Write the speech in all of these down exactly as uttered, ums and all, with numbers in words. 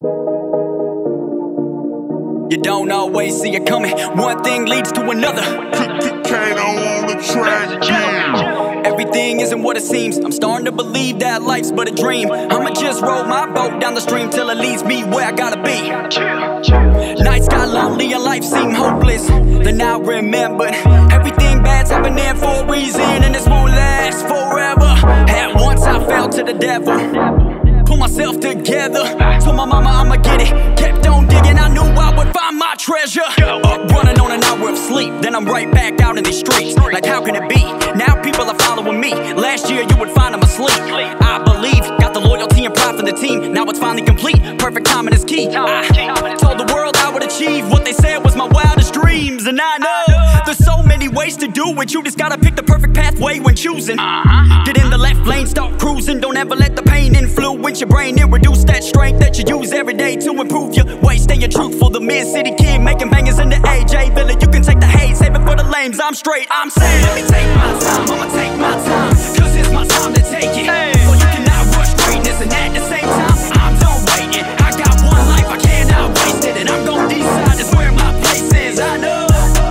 You don't always see it coming. One thing leads to another. Kato on the track, yeah. Everything isn't what it seems. I'm starting to believe that life's but a dream. I'ma just roll my boat down the stream till it leads me where I gotta be. Nights got lonely and life seemed hopeless. Then I remembered everything bad's happening for a reason, and this won't last forever. At once I fell to the devil, pull myself together, told my mama I'ma get it. Kept on digging, I knew I would find my treasure. Up running on an hour of sleep, then I'm right back out in these streets. Like how can it be? Now people are following me. Last year you would find them asleep. I believe, got the loyalty and pride for the team. Now it's finally complete, perfect timing is key. I told the world I would achieve what they said was my wildest dreams. And I know there's so many ways to do it. You just gotta pick the perfect pathway when choosing. Get in the left lane, start cruising. Don't ever let the pain influence your brain and reduce that strength that you use every day to improve your way. Staying truthful, the mid-city kid making bangers in the A J Villa. You can take the hate, save it for the lames. I'm straight, I'm saying, let me take my time, I'ma take my time, cause it's my time to take it. Well, you cannot rush greatness and at the same time I'm done waiting. I got one life, I cannot waste it, and I'm gon' decide just where my place is. I know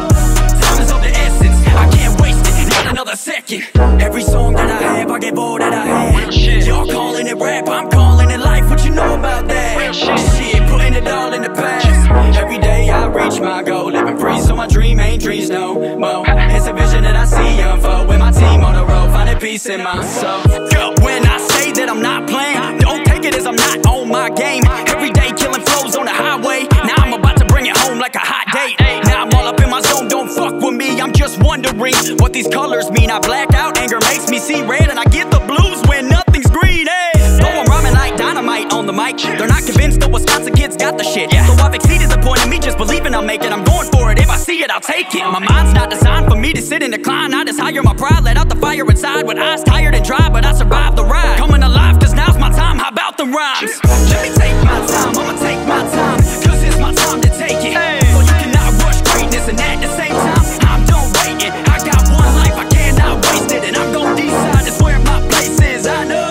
time is of the essence, I can't waste it, not another second. Every song that I have, I gave all that I had. Y'all calling it rap, I'm calling it life. What you know about that? Shit, putting it all in the past. Every day I reach my goal, living free so my dream ain't dreams no more. It's a vision that I see unfold with my team on the road, finding peace in my soul. When I say that I'm not playing, don't take it as I'm not on my game. Every day killing flows on the highway. Now I'm about to bring it home like a hot date. Now I'm all up in my zone, don't fuck with me. I'm just wondering what these colors mean. I black out, anger makes me see red, and I get the blues when nothing's green. Hey, though I'm rhyming like dynamite on the mic, they're not convinced the Wisconsin kids got the shit. So I've exceeded the point of me just believing I'll make it. I'm going for it, if I see it, I'll take it. My mind's not designed for me to sit and decline. I just hire my pride, let out the fire inside. With eyes tired and dry, but I survived the ride. Coming alive, cause now's my time, how about the rhymes? Let me take my time, I'ma take my time, cause it's my time to take it. So you cannot rush greatness, and at the same time I'm done waiting. I got one life, I cannot waste it, and I'm gon' decide just where my place is. I know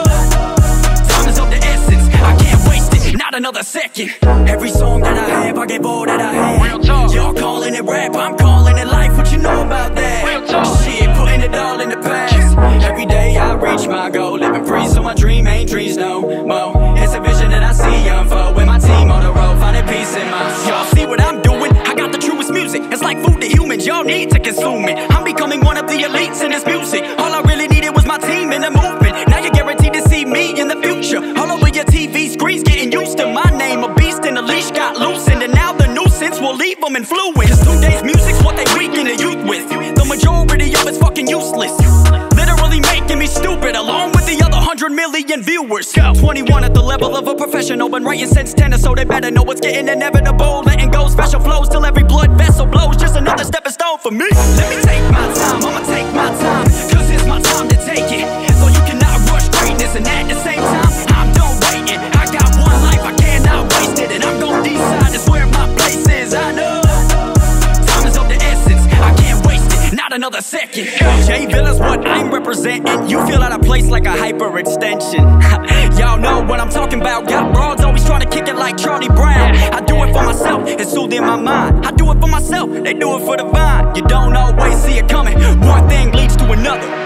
time is of the essence, I can't waste it, not another second. Every song that I have, I gave all that I had. Y'all calling it rap, I'm calling it life. What you know about that? Shit, putting it all in the past. Every day I reach my goal, living free so my dream ain't dreams no more. It's a vision that I see unfold with my team on the road, finding peace in my soul. Y'all see what I'm doing? I got the truest music. It's like food to humans, y'all need to consume it. I'm becoming one of the elites in this music. All I really needed was my team in the movement. Now you're guaranteed to see me in the future, all over your T V screens, getting used to my name. A beast and the leash got loosened, and now the nuisance will leave them influenced. Cause today's music's what they weaken the youth with. The majority of it's fucking useless, literally making me stupid, along with the other hundred million viewers. Twenty-one at the level of a professional, been writing since ten, so they better know what's getting inevitable. Letting go special flows till every blood vessel blows. Just another stepping stone for me. Let me take my time, I'ma take my time, cause it's my time to take it. So you cannot rush greatness, and at the same time I'm done waiting. I got one life, I cannot waste it, and I'm gon' decide just where my place is. I know time is of the essence, I can't waste it, not another second. J Villa's what I'm representing. You feel out of place like a hyperextension. Y'all know what I'm talking about. Got broads always trying to kick it like Charlie Brown. I do it for myself, it's soothing my mind. I do it for myself, they do it for the vine. You don't always see it coming, one thing leads to another.